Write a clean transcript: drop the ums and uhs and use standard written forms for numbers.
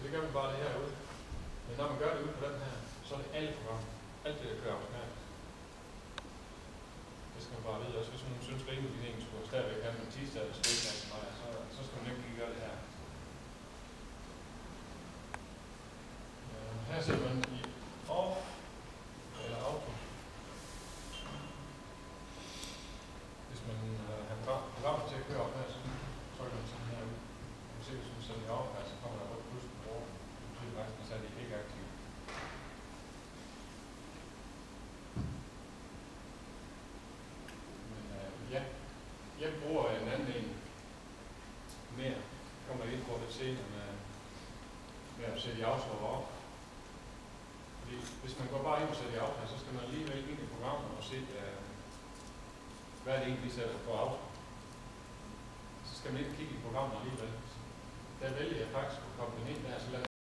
det gør man bare det herude. Men når man gør det ude på den her, så er det alle programmer. Alt det, der kører automatisk. Det skal man bare vide. Også hvis man synes, at rimelig skulle stadigvæk have en tirsdag eller stikdag, så skal man ikke gøre det her. Her ser man i off eller auto. Hvis man har programmet til at køre op her, så trykker man sådan her ud. Man kan se, hvis man sætter det op her, så kommer der rødt plus på bordet. Det betyder faktisk, at det ikke er aktivt. Men ja, jeg bruger en anden en mere. Kommer ind på lidt senere med at sætte i auto op. Fordi hvis man går bare ind og sætter i auto, så skal man lige vælge ind i programmet og se, hvad er det egentlig, vi sætter på auto. Så skal man ikke kigge i programmet alligevel. Der vælger jeg faktisk at koble